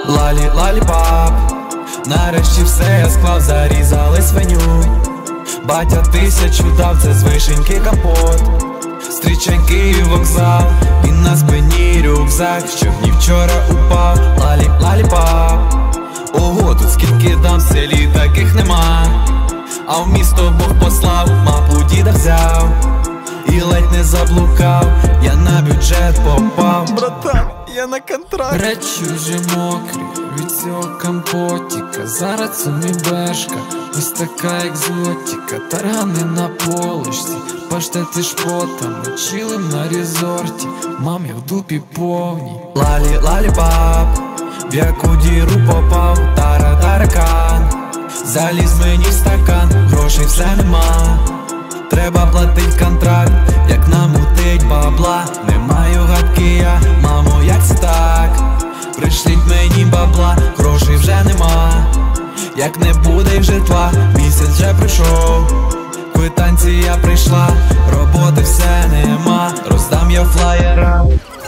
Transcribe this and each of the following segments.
Лалі, лаліпап, нарешті все я склав, зарізали свиню. Батя 1000 дав, це з вишеньки компот. Стріченький і вокзал, він на спині рюкзак, що в ній вчора упав. Лалі, лаліпап, ого, тут скільки дам, в селі таких нема. А в місто Бог послав, мапу діда взяв і ледь не заблукав, я на бюджет попав. Братан, я на контракт. Речі вже мокрі від цього компотіка. Зараз це не бешка, ось така екзотіка. Таргани на полишці, паштети шпротами, чилим на резорті, мам я в дупі повній. Лалі, лаліпап, в яку діру попав, тара-таракан, заліз мені в стакан, грошей все нема, треба платить контракт, як намутить бабла, не маю гадки я, мамо, як це так? Пришліть мені бабла, грошей вже нема, як не буде й житла, місяць вже прийшов, квитанція прийшла, роботи все нема, роздам я флаєра.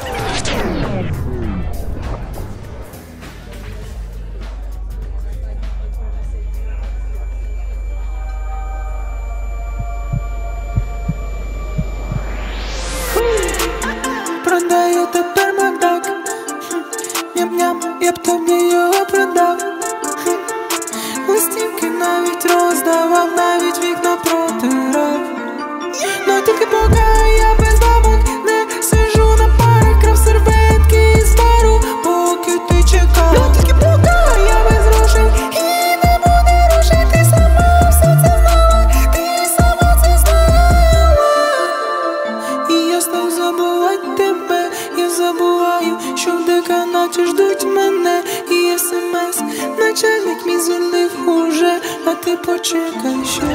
Продаю тепер Макдак, ням-ням, я б тобі його продав. Листівки навіть роздавав, навіть вікна протирав. Но тільки поки я без бабок не сижу на парах, крав серветки з бару, поки ти чекав. Но тільки поки я без грошей і не буде грошей, ти сама все це знала, ти сама це знала. І я став забувати тебе, я забуваю, що в деканаті ждуть мене. І смс, начальник мій звільнив уже, а ти почекай ще.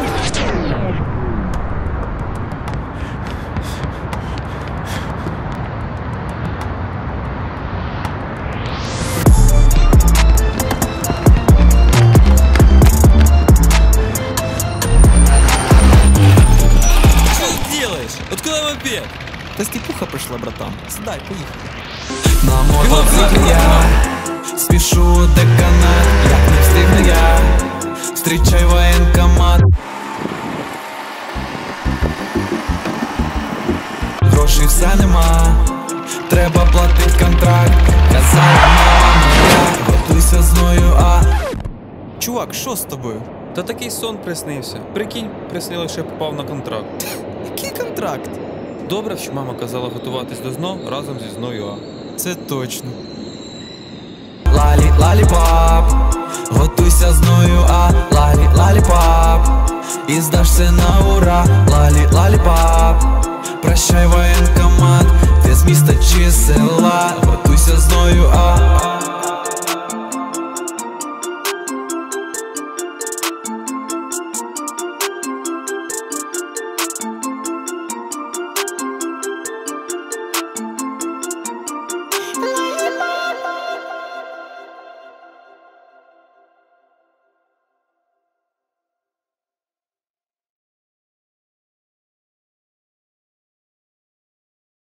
Откуда мопед? Та степуха прийшла, братан. Сідай, поїхали. На мотоциклі я спішу у деканат, як не встигну я, зустрічай воєнкомат. Грошей все нема, треба платить контракт, казала мама моя, готуйся зною, а. Чувак, що з тобою? Та такий сон приснився. Прикинь, приснилось, що я попав на контракт. Який контракт? Добре, що мама казала готуватись до ЗНО разом зі ЗНО.ЮА. Це точно. Лалі, лаліпап, готуйся зною, а. Лалі, лаліпап, і здашся на ура. Лалі, лаліпап, прощай воєнкомат, ти з міста чи села.